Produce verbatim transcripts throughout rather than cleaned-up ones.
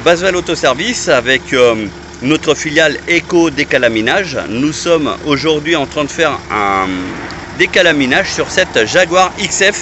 Baseval Autoservice avec euh, notre filiale Eco Décalaminage. Nous sommes aujourd'hui en train de faire un décalaminage sur cette Jaguar X F,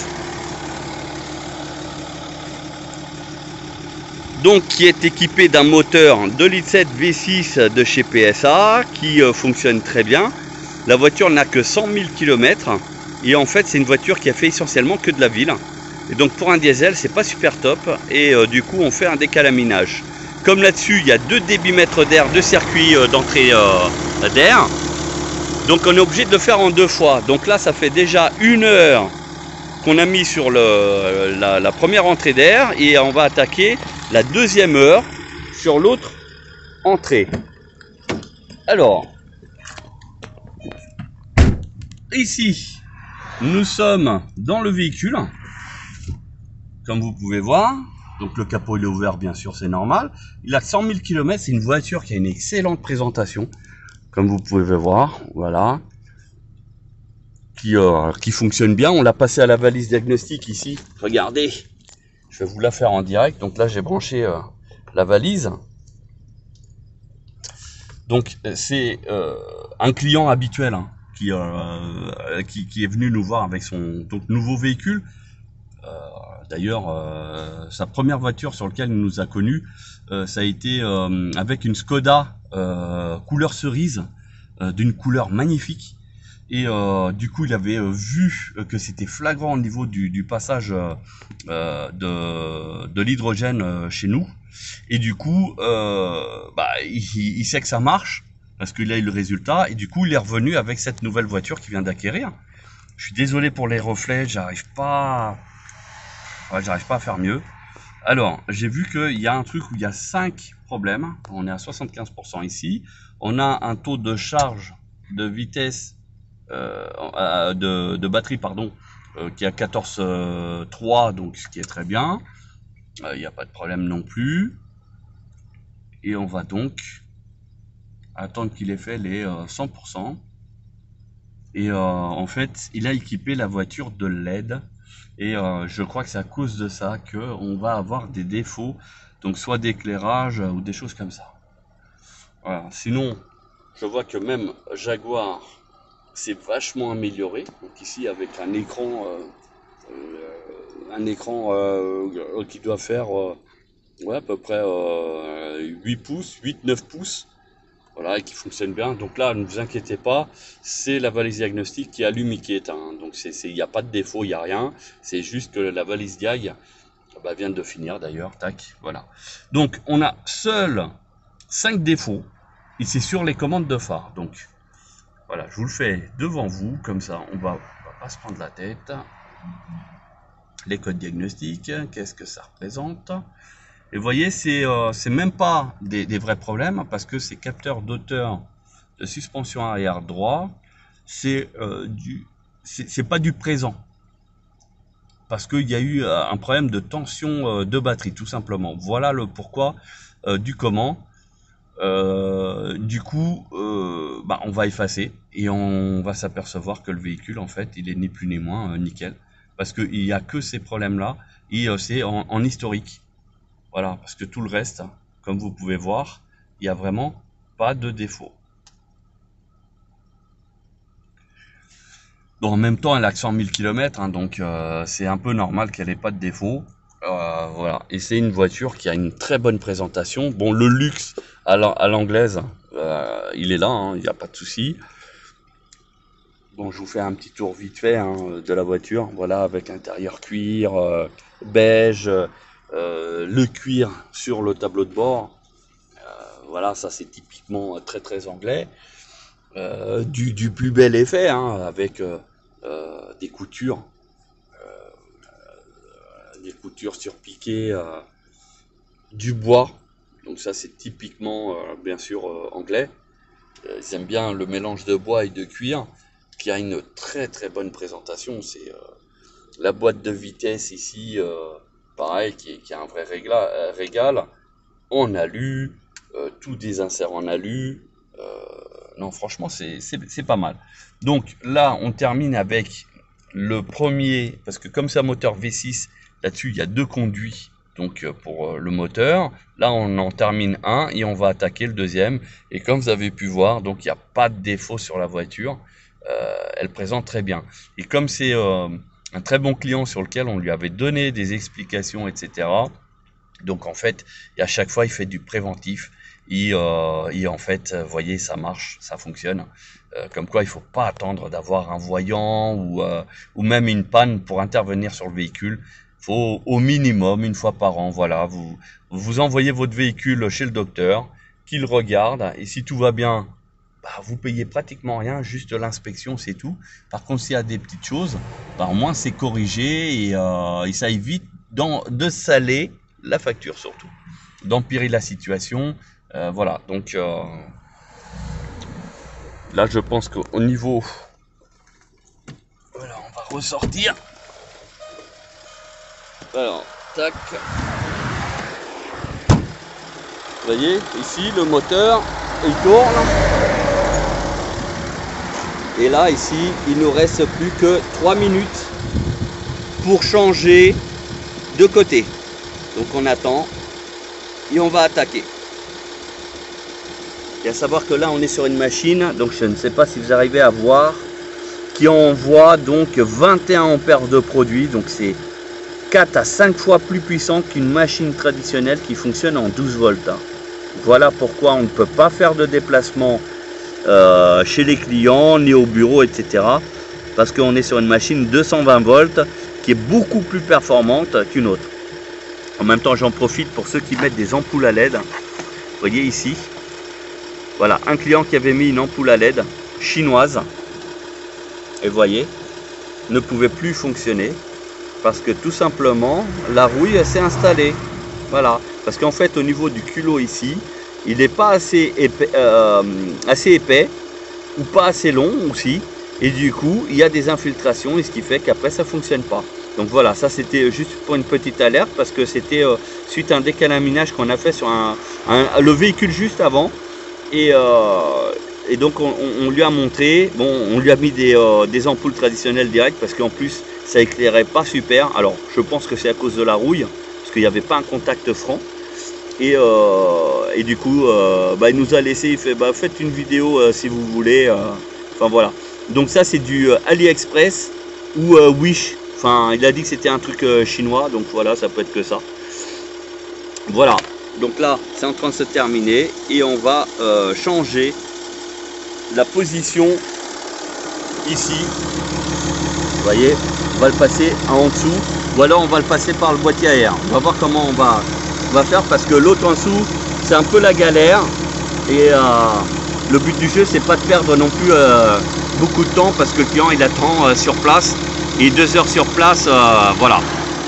donc qui est équipée d'un moteur deux litres sept V six de chez P S A qui euh, fonctionne très bien. La voiture n'a que cent mille kilomètres et en fait c'est une voiture qui a fait essentiellement que de la ville. Et donc pour un diesel c'est pas super top et euh, du coup on fait un décalaminage. Comme là-dessus il y a deux débitmètres d'air, deux circuits euh, d'entrée euh, d'air, donc on est obligé de le faire en deux fois. Donc là ça fait déjà une heure qu'on a mis sur le, la, la première entrée d'air et on va attaquer la deuxième heure sur l'autre entrée. Alors ici nous sommes dans le véhicule. Comme vous pouvez voir, donc le capot il est ouvert, bien sûr, c'est normal. Il a cent mille kilomètres, c'est une voiture qui a une excellente présentation, comme vous pouvez voir, voilà, qui, euh, qui fonctionne bien. On l'a passé à la valise diagnostic ici, regardez, je vais vous la faire en direct. Donc là j'ai branché euh, la valise. Donc c'est euh, un client habituel hein, qui, euh, qui, qui est venu nous voir avec son donc, nouveau véhicule. Euh, D'ailleurs, euh, sa première voiture sur laquelle il nous a connus, euh, ça a été euh, avec une Skoda euh, couleur cerise, euh, d'une couleur magnifique. Et euh, du coup, il avait euh, vu que c'était flagrant au niveau du, du passage euh, de, de l'hydrogène euh, chez nous. Et du coup, euh, bah, il, il sait que ça marche parce qu'il a eu le résultat. Et du coup, il est revenu avec cette nouvelle voiture qu'il vient d'acquérir. Je suis désolé pour les reflets, j'arrive pas... Ouais, j'arrive pas à faire mieux. Alors, j'ai vu qu'il y a un truc où il y a cinq problèmes. On est à soixante-quinze pour cent ici. On a un taux de charge de vitesse, euh, de, de batterie, pardon, euh, qui est à quatorze virgule trois, donc ce qui est très bien. Euh, il n'y a pas de problème non plus. Et on va donc attendre qu'il ait fait les euh, cent pour cent. Et euh, en fait, il a équipé la voiture de L E D. Et euh, je crois que c'est à cause de ça qu'on va avoir des défauts, donc soit d'éclairage ou des choses comme ça. Voilà. Sinon, je vois que même Jaguar s'est vachement amélioré. Donc ici avec un écran, euh, euh, un écran euh, qui doit faire euh, ouais, à peu près euh, huit pouces, huit neuf pouces. Voilà, et qui fonctionne bien. Donc là, ne vous inquiétez pas, c'est la valise diagnostic qui allume et qui éteint. Donc il n'y a pas de défaut, il n'y a rien. C'est juste que la valise diag bah, vient de finir d'ailleurs. Tac, voilà. Donc on a seuls cinq défauts. Et c'est sur les commandes de phare. Donc voilà, je vous le fais devant vous. Comme ça, on va, on va pas se prendre la tête. Les codes diagnostiques, qu'est-ce que ça représente ? Et vous voyez, c'est euh, c'est même pas des, des vrais problèmes parce que ces capteurs d'auteur de suspension arrière droit, c'est euh, du, c'est pas du présent parce qu'il y a eu euh, un problème de tension euh, de batterie tout simplement. Voilà le pourquoi euh, du comment. Euh, du coup, euh, bah, on va effacer et on va s'apercevoir que le véhicule en fait, il est ni plus ni moins euh, nickel parce qu'il n'y a que ces problèmes là et euh, c'est en, en historique. Voilà, parce que tout le reste, comme vous pouvez voir, il n'y a vraiment pas de défaut. Bon, en même temps, elle a que cent mille kilomètres, hein, donc euh, c'est un peu normal qu'elle n'ait pas de défaut. Euh, voilà, et c'est une voiture qui a une très bonne présentation. Bon, le luxe à l'anglaise, euh, il est là, hein, il n'y a pas de souci. Bon, je vous fais un petit tour vite fait hein, de la voiture. Voilà, avec intérieur cuir, euh, beige. Euh, le cuir sur le tableau de bord, euh, voilà, ça c'est typiquement très très anglais, euh, du, du plus bel effet, hein, avec euh, euh, des coutures, euh, des coutures surpiquées, euh, du bois, donc ça c'est typiquement euh, bien sûr euh, anglais. Euh, ils aiment bien le mélange de bois et de cuir, qui a une très très bonne présentation. C'est euh, la boîte de vitesse ici. Euh, Pareil, qui, qui a un vrai régla, euh, régal, en alu, euh, tout des inserts en alu. Euh, non, franchement, c'est pas mal. Donc là, on termine avec le premier, parce que comme c'est un moteur V six, là-dessus, il y a deux conduits donc pour le moteur. Là on en termine un et on va attaquer le deuxième. Et comme vous avez pu voir, donc il n'y a pas de défaut sur la voiture. Euh, elle présente très bien. Et comme c'est euh, un très bon client sur lequel on lui avait donné des explications, et cetera. Donc en fait, et à chaque fois il fait du préventif. Et, euh, et en fait, vous voyez, ça marche, ça fonctionne. Euh, comme quoi, il faut pas attendre d'avoir un voyant ou, euh, ou même une panne pour intervenir sur le véhicule. Il faut au minimum une fois par an, voilà, vous vous envoyez votre véhicule chez le docteur, qu'il regarde, et si tout va bien, bah, vous payez pratiquement rien, juste l'inspection, c'est tout. Par contre, s'il y a des petites choses, bah, au moins c'est corrigé et, euh, et ça évite dans, de saler la facture surtout, d'empirer la situation. Euh, voilà, donc euh, là je pense qu'au niveau, voilà, on va ressortir. Alors, tac. Vous voyez, ici le moteur, il tourne. Et là, ici, il nous reste plus que trois minutes pour changer de côté. Donc on attend et on va attaquer. Et à savoir que là on est sur une machine, donc je ne sais pas si vous arrivez à voir, qui envoie donc vingt et un ampères de produit, donc c'est quatre à cinq fois plus puissant qu'une machine traditionnelle qui fonctionne en douze volts. Voilà pourquoi on ne peut pas faire de déplacement euh, chez les clients, ni au bureau, et cetera. Parce qu'on est sur une machine deux cent vingt volts qui est beaucoup plus performante qu'une autre. En même temps, j'en profite pour ceux qui mettent des ampoules à L E D. Vous voyez ici, voilà, un client qui avait mis une ampoule à L E D chinoise, et vous voyez, ne pouvait plus fonctionner parce que tout simplement la rouille s'est installée. Voilà, parce qu'en fait au niveau du culot ici, il n'est pas assez épais, euh, assez épais ou pas assez long aussi, et du coup il y a des infiltrations et ce qui fait qu'après ça fonctionne pas. Donc voilà, ça c'était juste pour une petite alerte parce que c'était euh, suite à un décalaminage qu'on a fait sur un, un, le véhicule juste avant. Et, euh, et donc on, on lui a montré, bon, on lui a mis des, euh, des ampoules traditionnelles directes parce qu'en plus ça éclairait pas super. Alors je pense que c'est à cause de la rouille parce qu'il n'y avait pas un contact franc. Et, euh, et du coup euh, bah, il nous a laissé, il fait bah, faites une vidéo euh, si vous voulez. Euh, enfin voilà. Donc ça c'est du euh, AliExpress ou euh, Wish. Enfin il a dit que c'était un truc euh, chinois, donc voilà, ça peut être que ça. Voilà. Donc là, c'est en train de se terminer et on va euh, changer la position ici. Vous voyez, on va le passer en dessous ou alors on va le passer par le boîtier à air. On va voir comment on va, on va faire parce que l'autre en dessous, c'est un peu la galère. Et euh, le but du jeu, c'est pas de perdre non plus euh, beaucoup de temps parce que le client il attend euh, sur place et deux heures sur place, euh, voilà.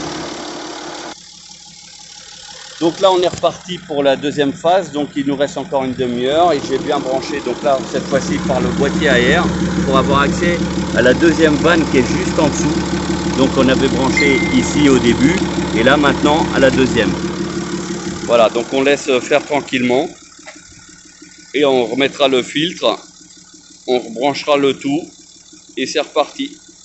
Donc là on est reparti pour la deuxième phase, donc il nous reste encore une demi-heure et j'ai bien branché donc là cette fois-ci par le boîtier à air pour avoir accès à la deuxième vanne qui est juste en dessous. Donc on avait branché ici au début et là maintenant à la deuxième. Voilà, donc on laisse faire tranquillement et on remettra le filtre, on rebranchera le tout et c'est reparti.